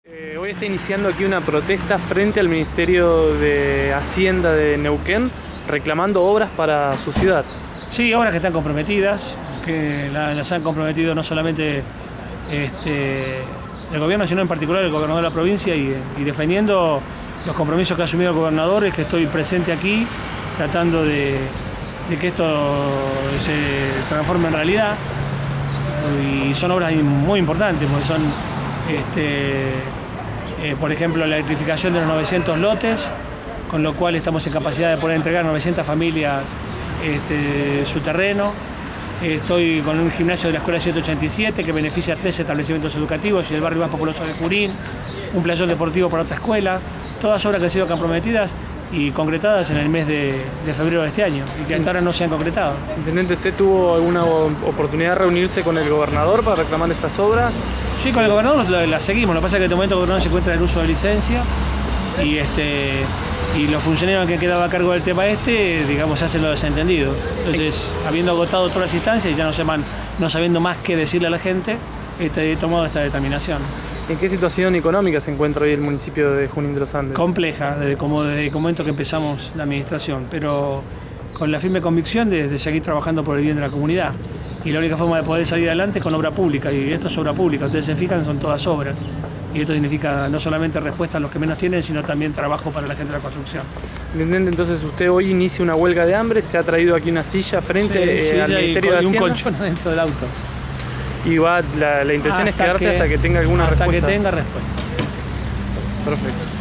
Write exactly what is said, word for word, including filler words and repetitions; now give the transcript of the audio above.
Eh, hoy está iniciando aquí una protesta frente al Ministerio de Hacienda de Neuquén, reclamando obras para su ciudad. Sí, obras que están comprometidas, que la, las han comprometido no solamente este, el gobierno, sino en particular el gobernador de la provincia y, y defendiendo los compromisos que ha asumido el gobernador. Es que estoy presente aquí tratando de, de que esto se transforme en realidad, y son obras muy importantes porque son este, eh, por ejemplo, la electrificación de los novecientos lotes, con lo cual estamos en capacidad de poder entregar a novecientas familias este, su terreno. Estoy con un gimnasio de la Escuela ciento ochenta y siete que beneficia a tres establecimientos educativos y el barrio más populoso de Junín, un playón deportivo para otra escuela, todas obras que han sido comprometidas y concretadas en el mes de, de febrero de este año y que hasta ahora no se han concretado. Intendente, ¿usted tuvo alguna oportunidad de reunirse con el gobernador para reclamar estas obras? Sí, con el gobernador las la seguimos. Lo que pasa es que en este momento el gobernador se encuentra en el uso de licencia y, este, y los funcionarios que han quedado a cargo del tema este, digamos, hacen lo desentendido. Entonces, habiendo agotado todas las instancias y ya no, sepan, no sabiendo más qué decirle a la gente, este, he tomado esta determinación. ¿En qué situación económica se encuentra hoy el municipio de Junín de los Andes? Compleja, desde, como desde el momento que empezamos la administración, pero con la firme convicción de, de seguir trabajando por el bien de la comunidad. Y la única forma de poder salir adelante es con obra pública, y esto es obra pública. Ustedes se fijan, son todas obras. Y esto significa no solamente respuesta a los que menos tienen, sino también trabajo para la gente de la construcción. Intendente, entonces usted hoy inicia una huelga de hambre, se ha traído aquí una silla frente sí, sí, eh, al Ministerio de Hacienda. Y un colchón dentro del auto. Y va, la, la intención hasta es quedarse que, hasta que tenga alguna hasta respuesta. Hasta que tenga respuesta. Perfecto.